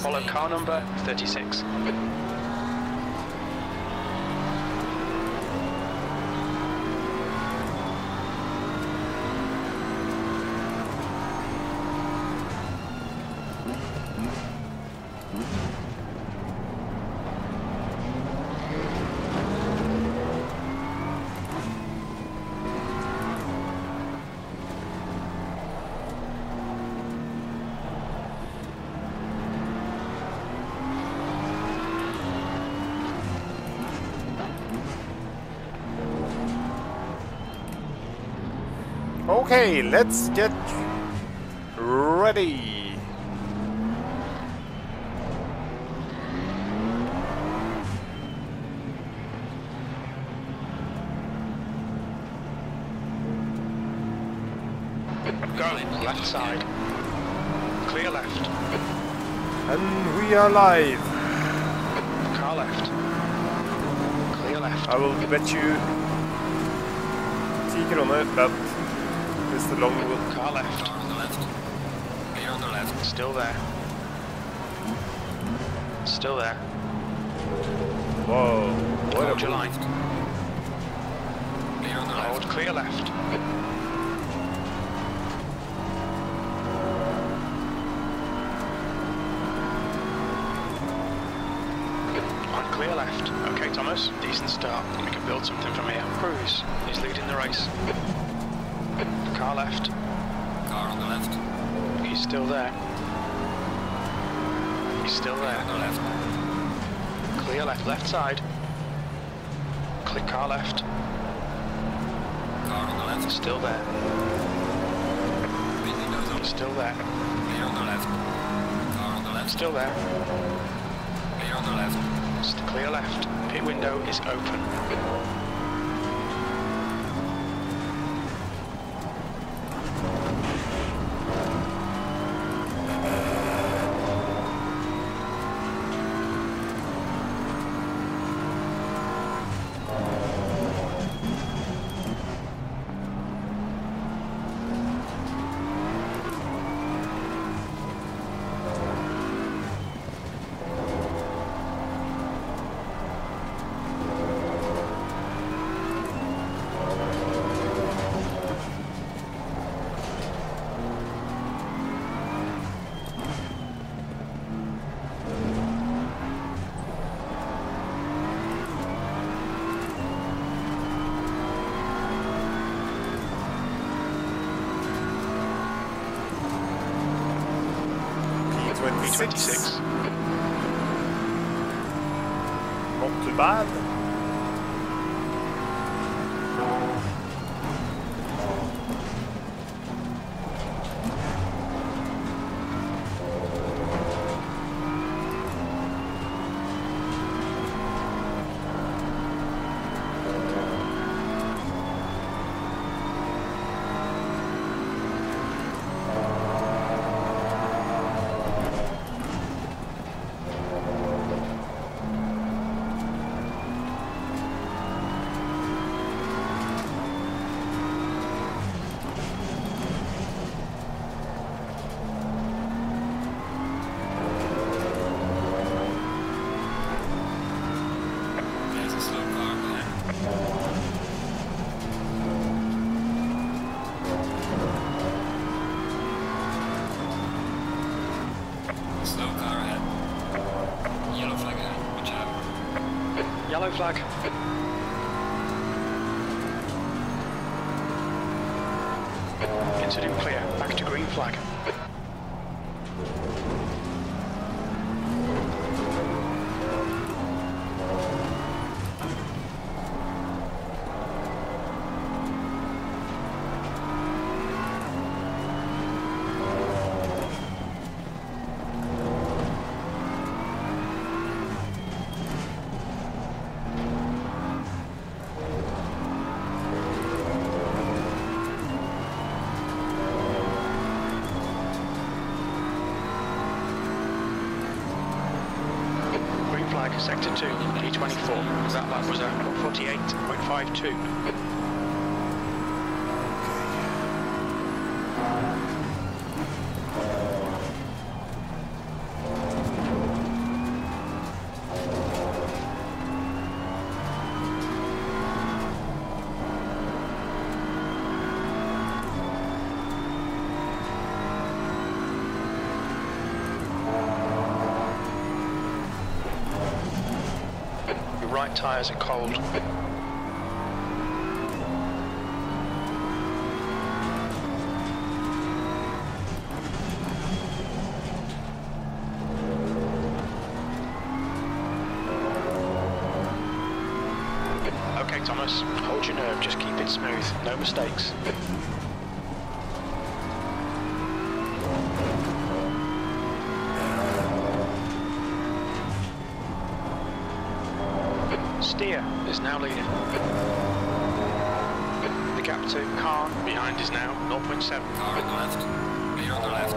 Follow car number 36. Okay, let's get ready. Go, left side. Clear left. And we are live. Car left. Clear left. I will bet you 10 kroner that is the long one. Car left. Car on the left. Clear on the left. Still there. Still there. Whoa, what Hold a your line. Clear on the Hold left. clear left. On clear left. Okay, Thomas. Decent start. We can build something from here. Cruise. He's leading the race. Car left. Car on the left. He's still there. He's still Clear on there. the left. Clear left. Left side. Click car left. Car on the left. Still there. Busy nose up. Still there. Clear on the left. Car on the left. Still there. Clear on the left. Clear left. Pit window is open. P26. Not too bad. There's a slow car there. Slow car ahead. Yellow flag ahead. Watch out. Yellow flag. Incident clear. Back to green flag. Green flag, sector 2, D24. That lap was at 48.52. right tyres are cold. Okay, Thomas, hold your nerve, just keep it smooth, no mistakes. Steer is now leading. The gap to car behind is now 0.7. Car on the left. Clear on the left.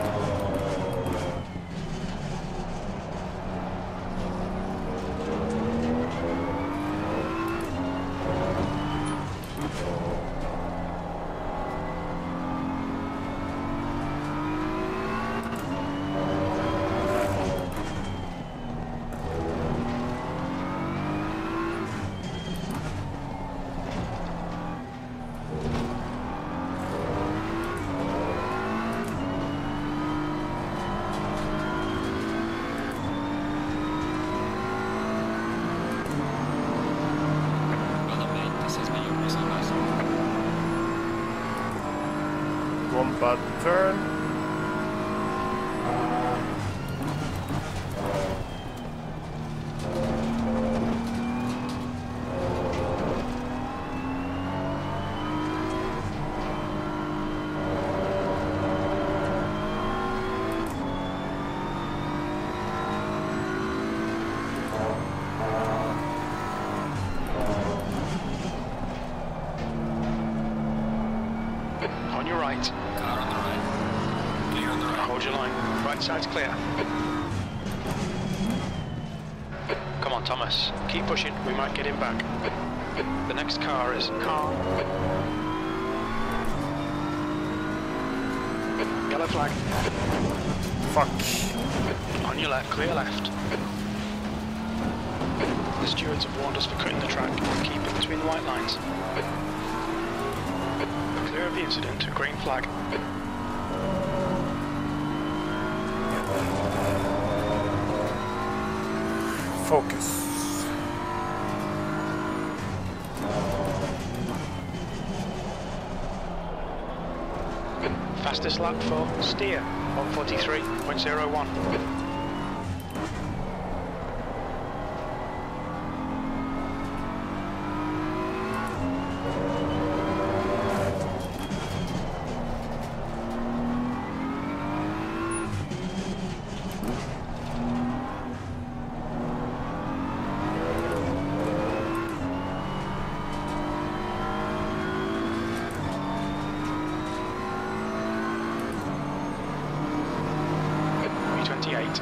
One bad turn. On your right. Car on the right. Clear on the right. Hold your line. Right side's clear. Come on, Thomas. Keep pushing. We might get him back. The next car is car. Yellow flag. Fuck. On your left. Clear left. The stewards have warned us for cutting the track. Keep it between the white lines. Clear of the incident. Green flag. Focus. Fastest lap for steer. 1:43.01. V28.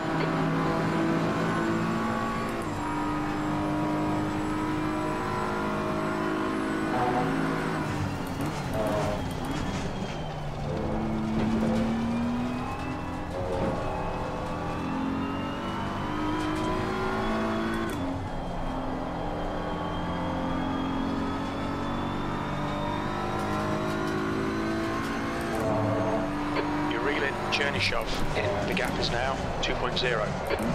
Journey shove in. The gap is now 2.0.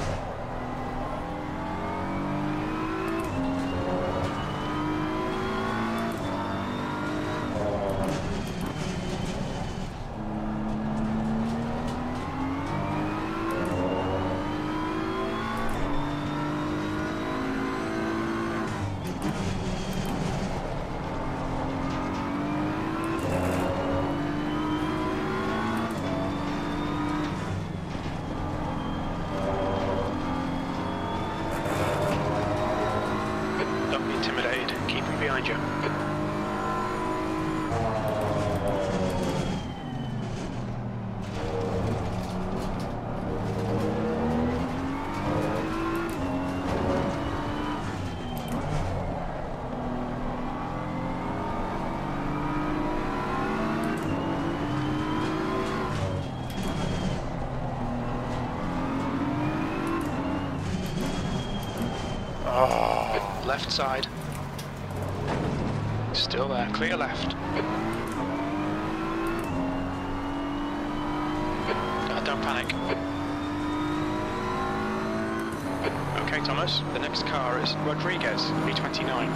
Intimidated, keep him behind you. Left side. Still there, clear left. Don't panic. Okay, Thomas. The next car is Rodriguez, B29.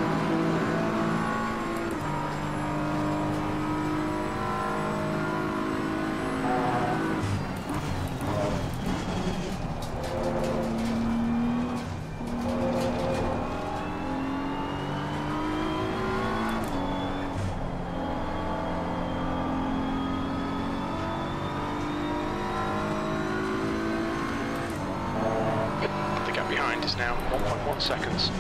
The gap behind is now 1.1 seconds.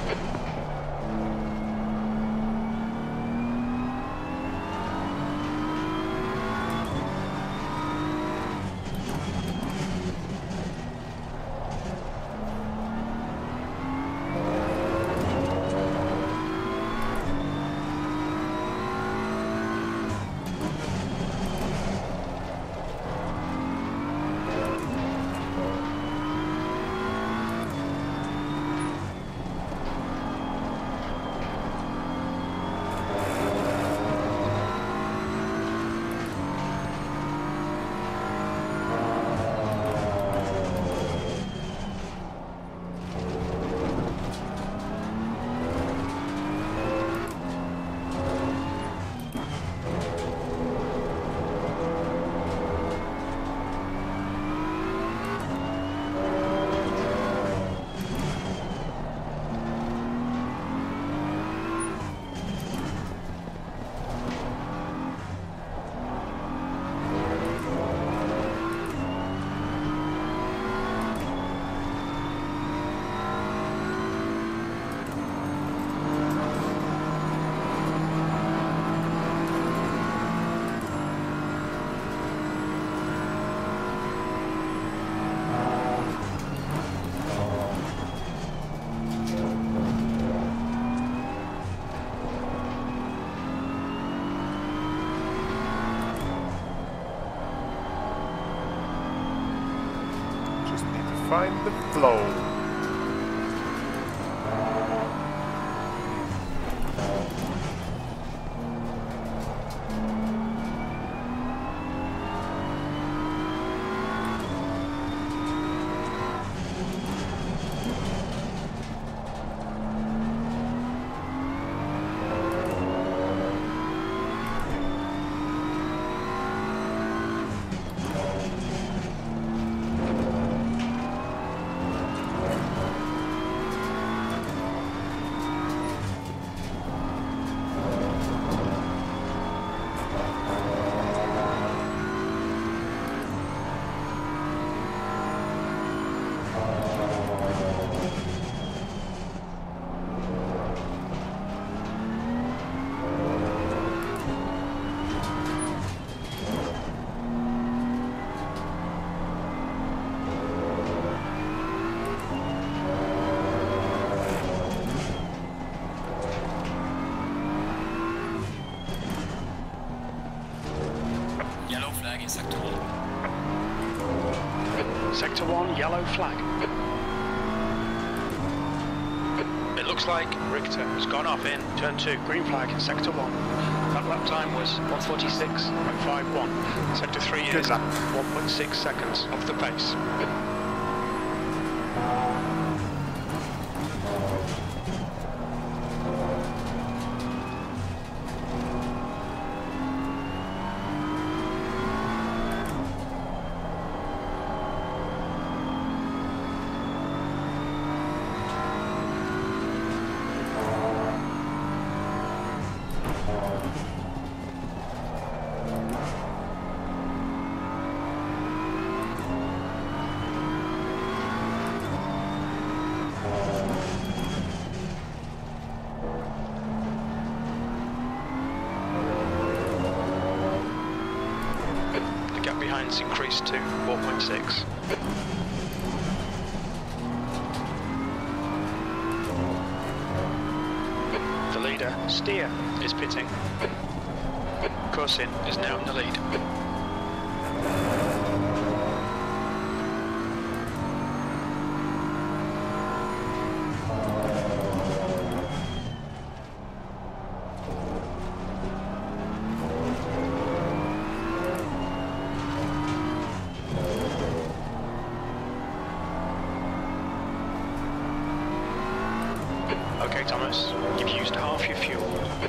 Find the flow. Yellow flag in Sector 1. Sector 1, yellow flag. It looks like Richter has gone off in turn 2, green flag, Sector 1. That lap time was 1:46.51. Sector 3 is 1.6 seconds off the pace. Behind's increased to 4.6. The leader, Steer, is pitting. Corsin is now in the lead. Okay, Thomas, you've used half your fuel.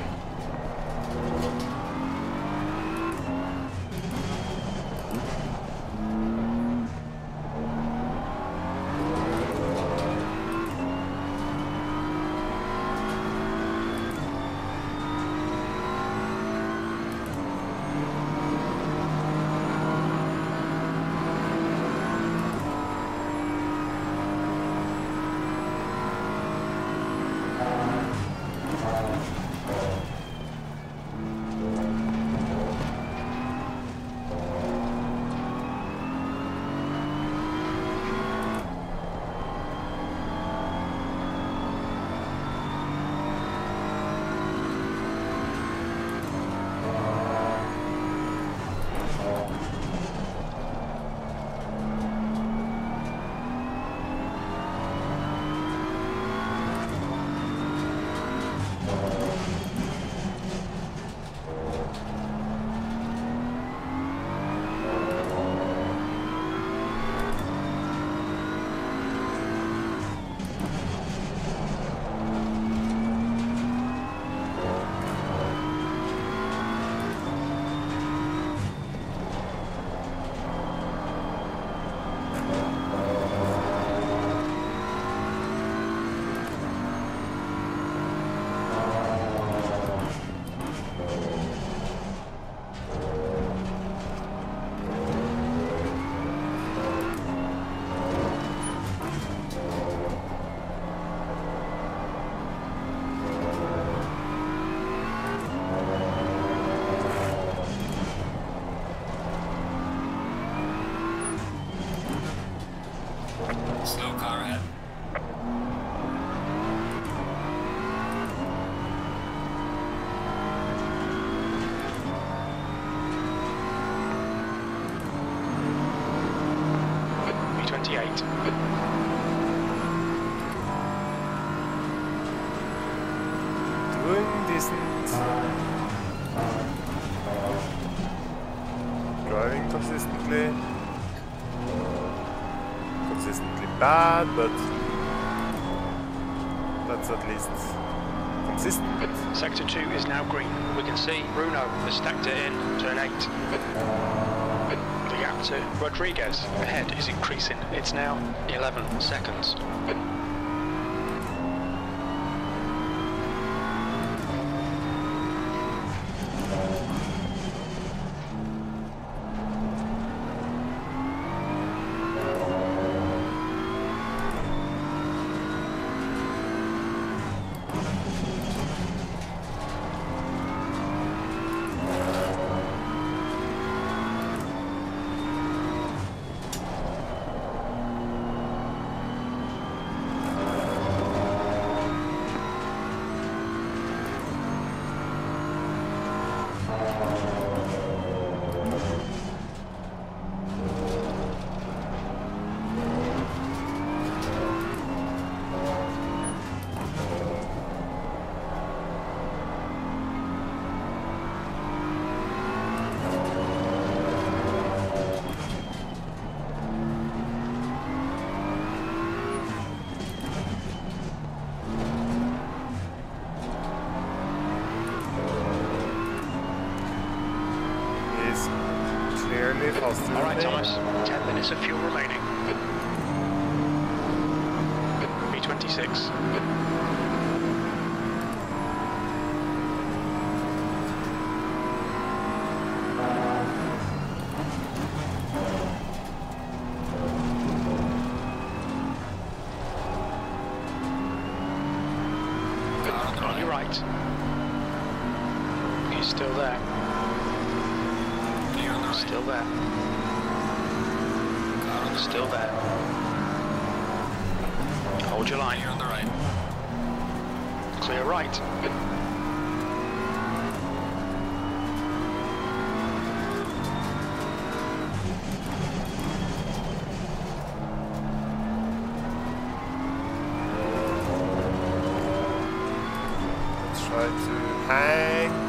Slow car ahead. V28. Doing decent. Driving consistently. Consistently bad, but that's at least consistent. Sector 2 is now green. We can see Bruno has stacked it in, turn 8. The gap to Rodriguez ahead is increasing. It's now 11 seconds. All right, Thomas, 10 minutes of fuel remaining. V26. On your right. He's still there. Still there. Still there. Hold your line. You're on the right. Clear right. Let's try to hang.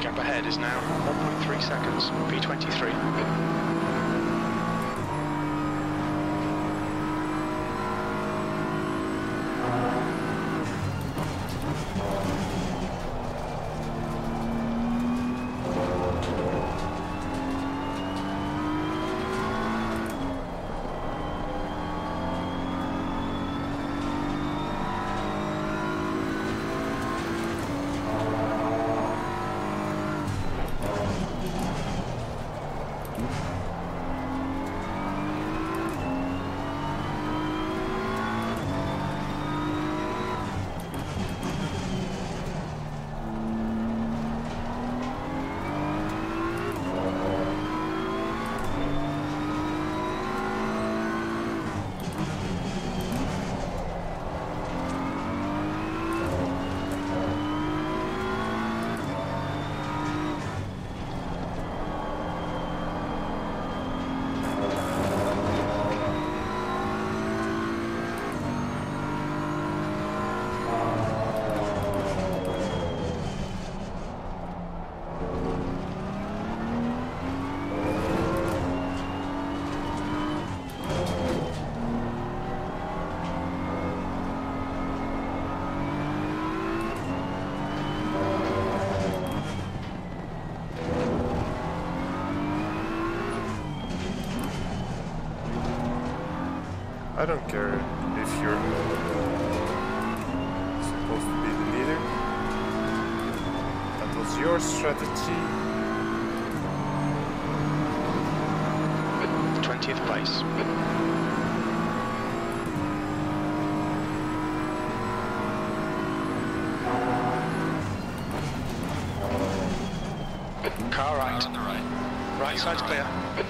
gap ahead is now 1.3 seconds, P23. I don't care if you're supposed to be the leader. That was your strategy. 20th place. Car right. On the right. Right side's clear.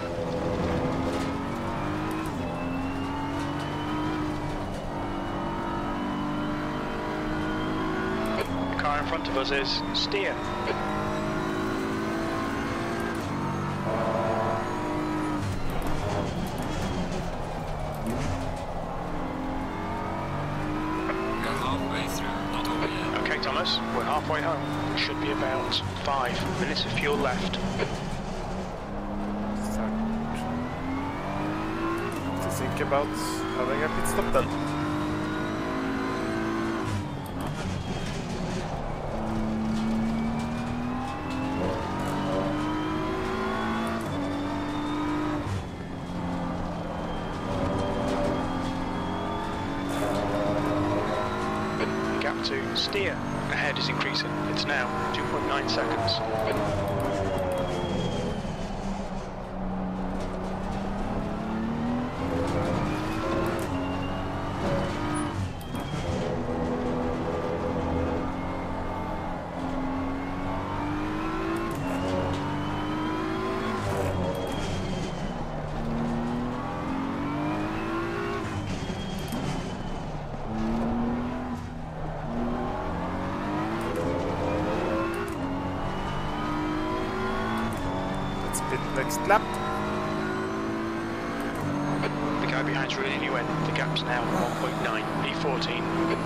Car in front of us is steer. Go halfway through, not over yet. Okay, Thomas, we're halfway home. Should be about 5 minutes of fuel left. Start to think about having a pit stop then. Gap to steer ahead is increasing. It's now 2.9 seconds. Next lap. The guy behind's reeling you in. The gap's now 1.9, P14.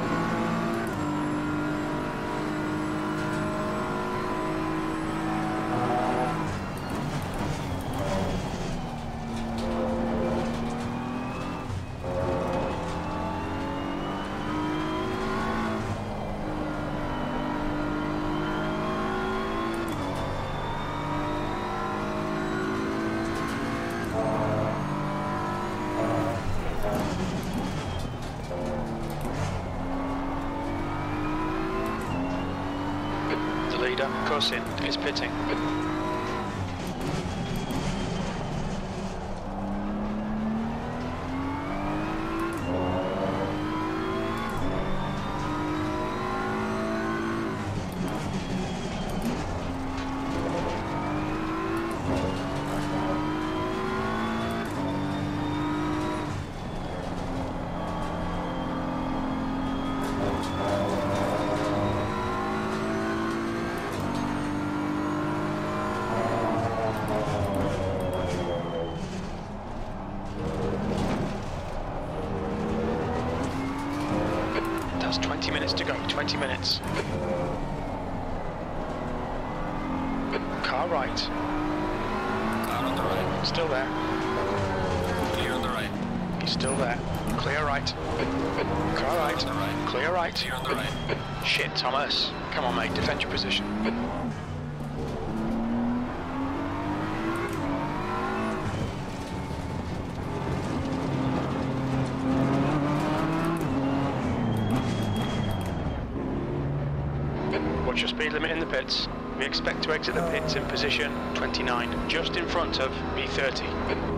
The leader, Kosin, is pitting. That's 20 minutes to go, 20 minutes. Car right. Car on the right. Still there. Clear on the right. He's still there. Clear right. Car right. On the right. Clear right. Clear on the right. Shit, Thomas. Come on, mate. Defend your position. What's your speed limit in the pits? We expect to exit the pits in position 29, just in front of B30.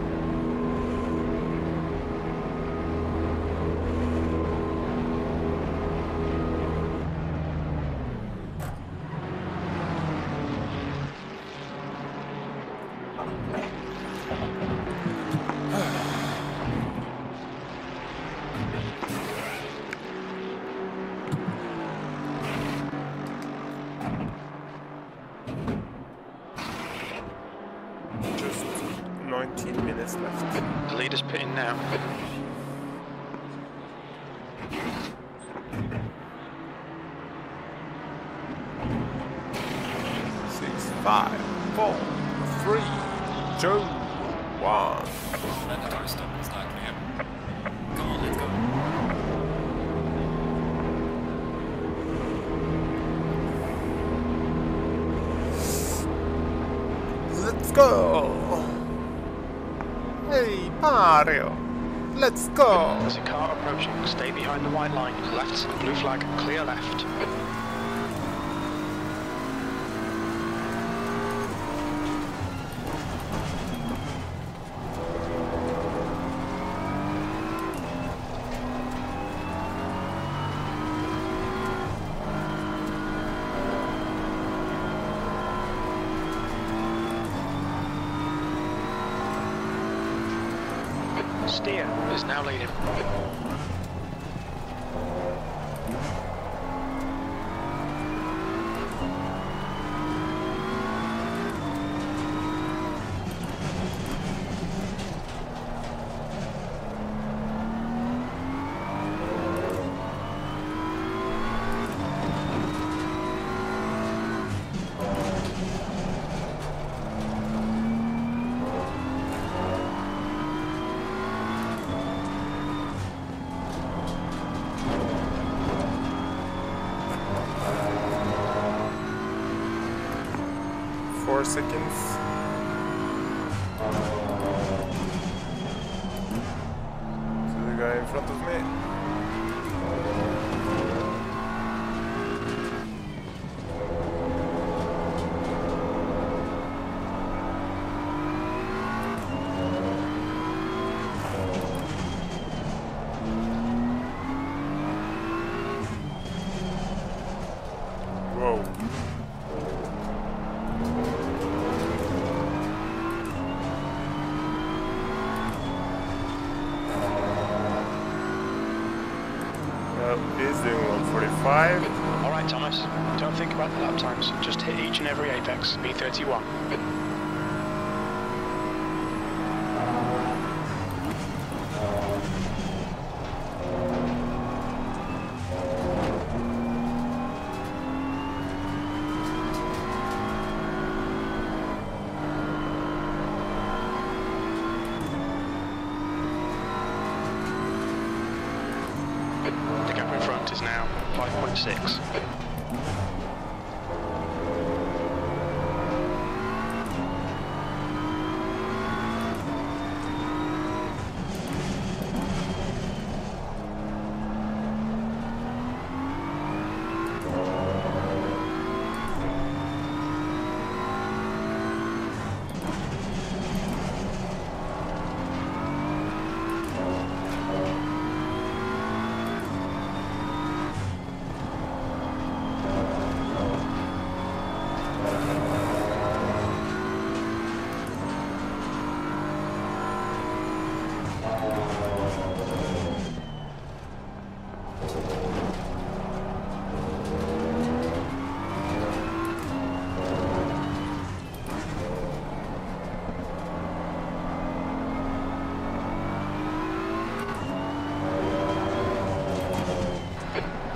Just 19 minutes left. The leader's pitting now. 6, 5, 4, 3, 2, 1. Mandatory stop. It's not clear. Come on, let's go. Let's go! Hey, Mario! Let's go! There's a car approaching. Stay behind the white line. Left, blue flag, clear left. Steer is now leading. Seconds. So the guy in front of me. Whoa. He's doing 145. All right, Thomas. Don't think about the lap times. Just hit each and every apex. B31. The gap in front is now 5.6.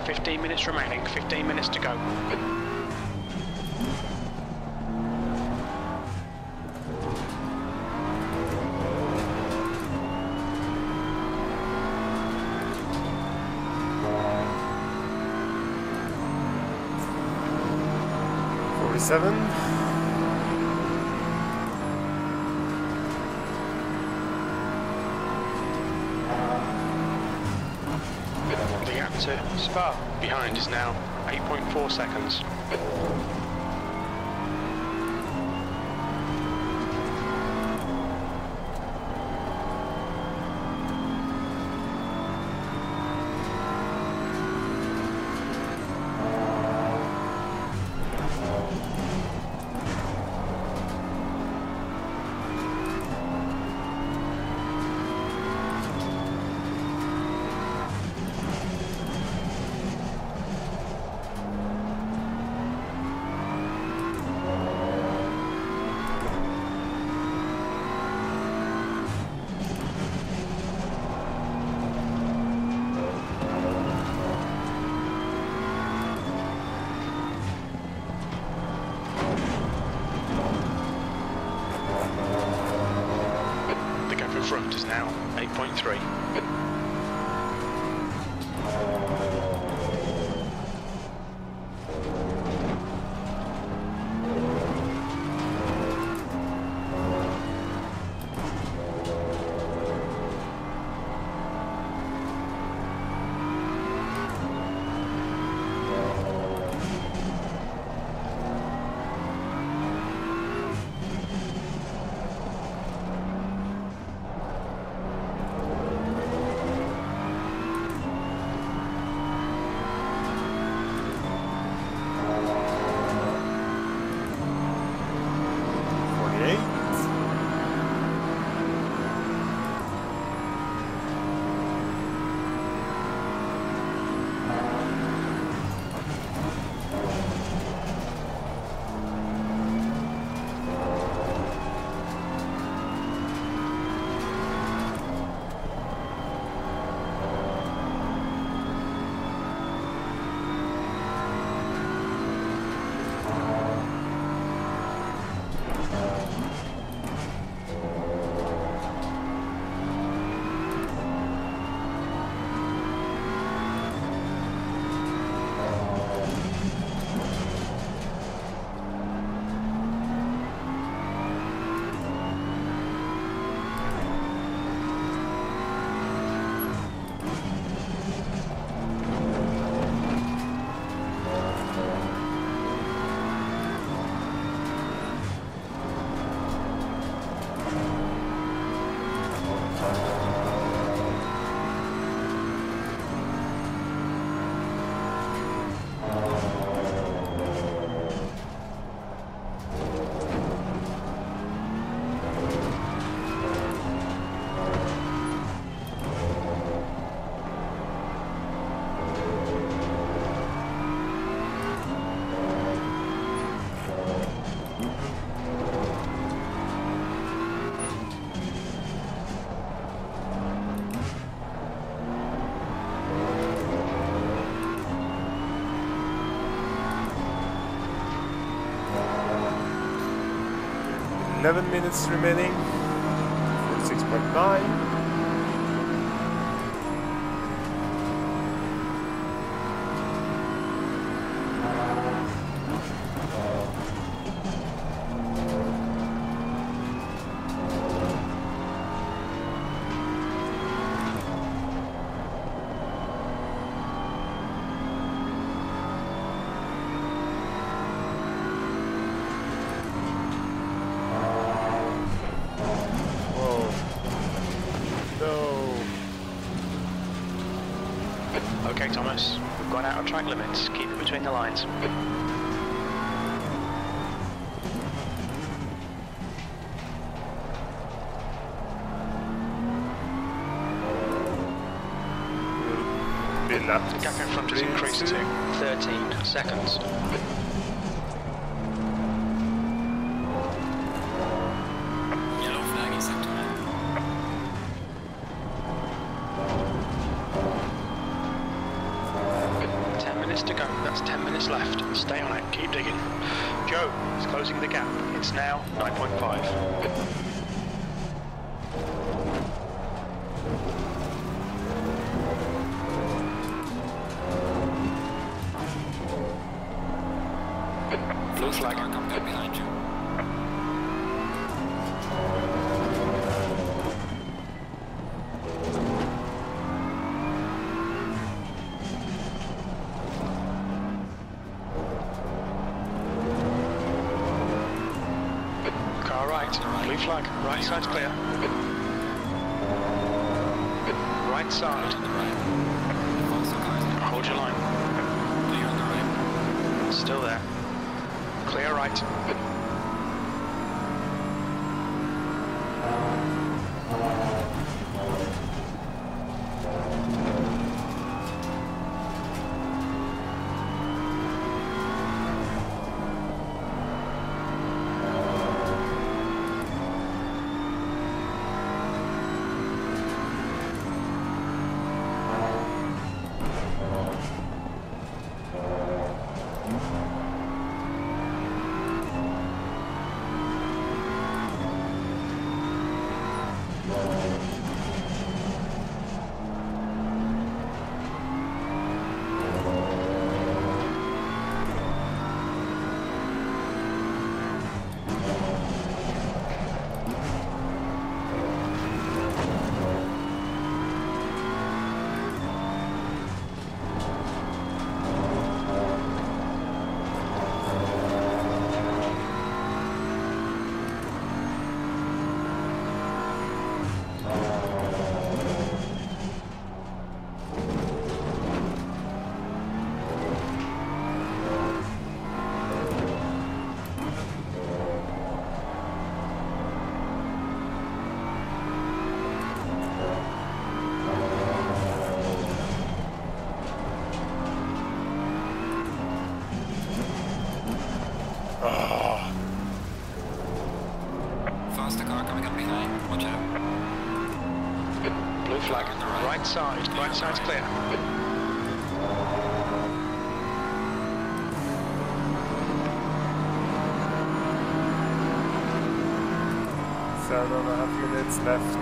Minutes remaining, 15 minutes to go. 47. The gap to Spa behind is now 8.4 seconds. Front is now 8.3. Minutes remaining. 46.9. Okay, Thomas, we've gone out of track limits. Keep it between the lines. The gap in front has increased to 13 seconds. Yellow flag is sector 10 minutes to go. That's 10 minutes left. Stay on it. Keep digging. Joe is closing the gap. It's now 9.5. flag. Car coming up behind you. Car right, blue flag, right side's clear. Right side, On the right. Faster cars in. hold your line. Clear on the right. Still there. Clear right. Faster car coming up behind. Watch out. Blue flag, On the right. right side, right side's clear. Seven and a half minutes left.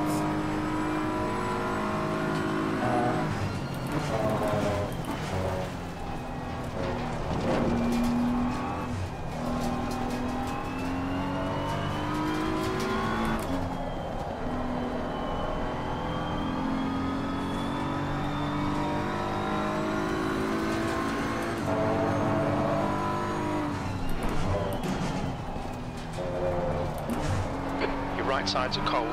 Your right sides are cold.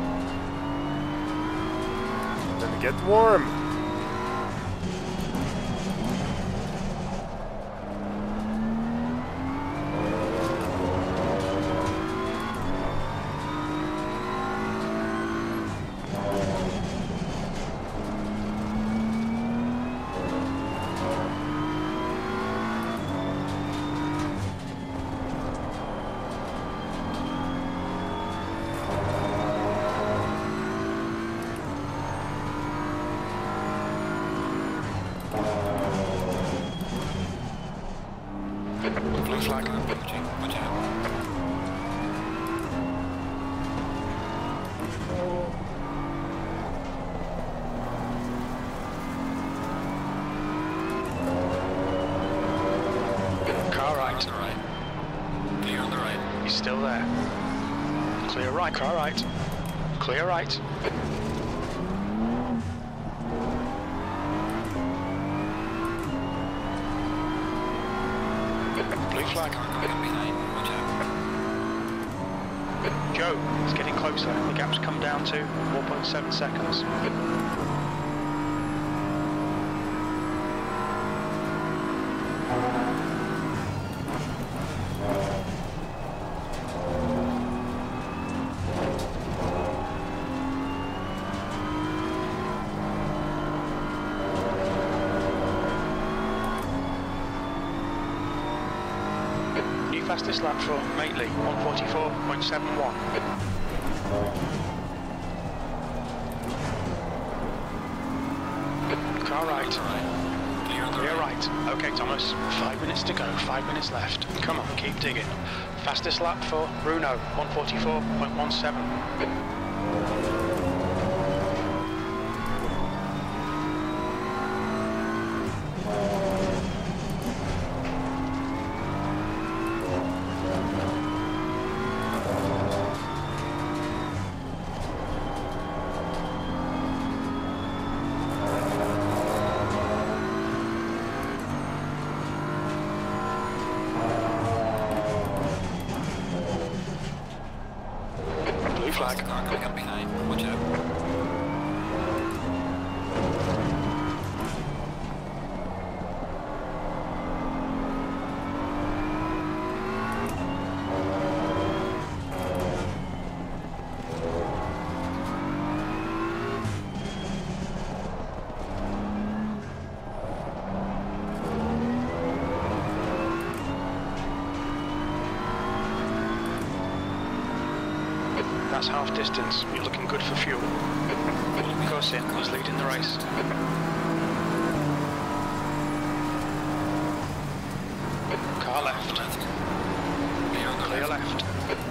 Then get warm. Blue flag. Car approaching. Watch out. Car On right. the right. Clear on the right. He's still there. Clear right, car right. Clear right. Blue flag. Car coming up behind. Watch out. Joe, it's getting closer. The gap's come down to 4.7 seconds. New fastest lap for Mately, 144.71. Car right. On the right. Clear on the Clear right. right. Okay, Thomas. 5 minutes to go. 5 minutes left. Come on, keep digging. Fastest lap for Bruno, 144.17. Blue flag. Fast car coming up behind. Watch out. That's half distance. You're looking good for fuel. Kosin is leading the race. Car left. Clear left.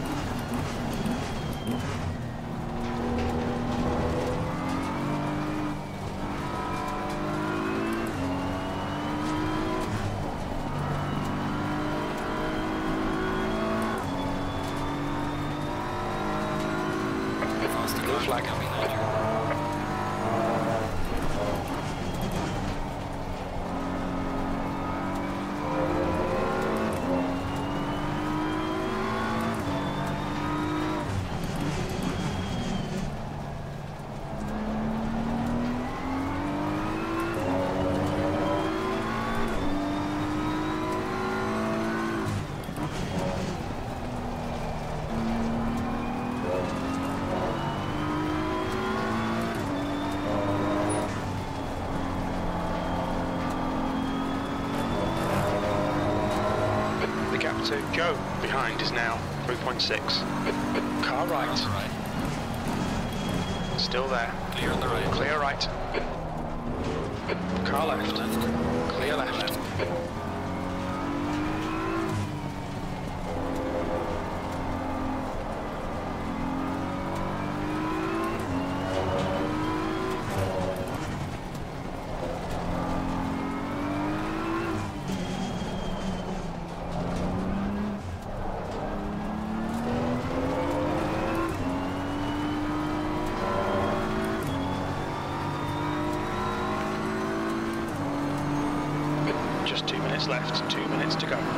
Blue flag behind you. The gap to Joe behind is now 3.6. Car right. On the right. Still there. Clear on the right. Clear right. Car left. Clear left. Just 2 minutes left, 2 minutes to go.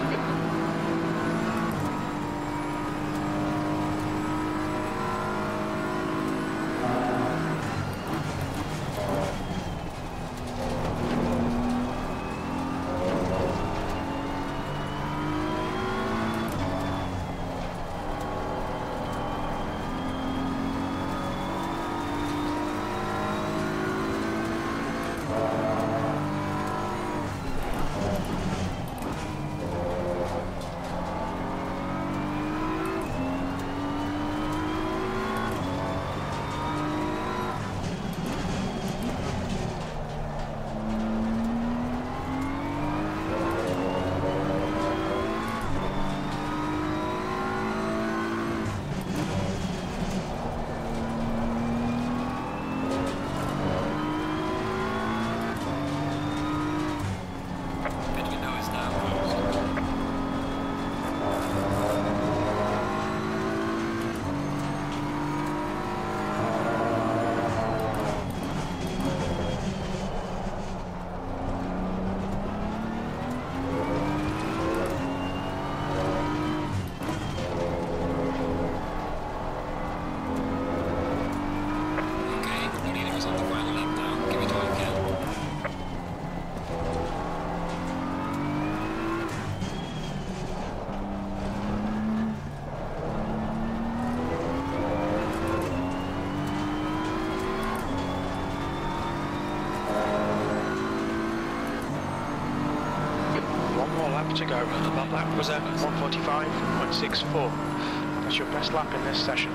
To go. That lap was at 1:45.64. That's your best lap in this session.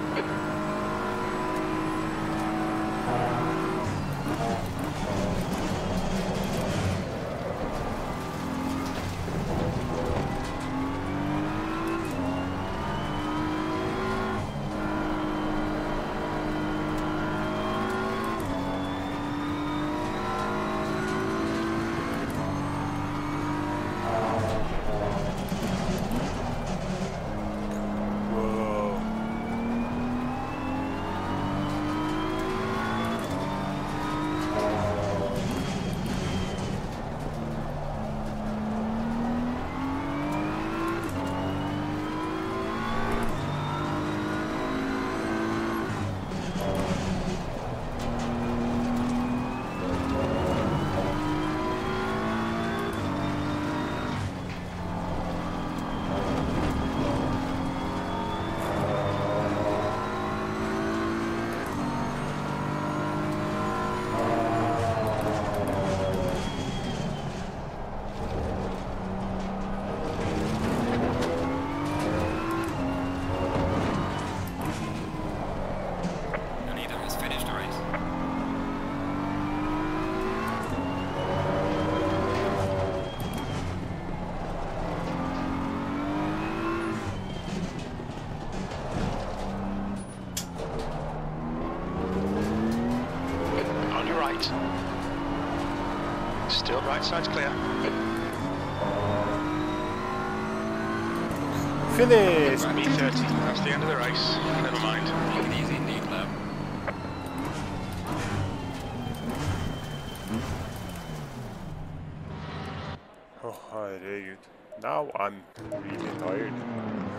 right. Still right side's clear. Finish! B30, that's the end of the race. Never mind. Take it easy, Nick lap. Oh, herregud. Now I'm really tired.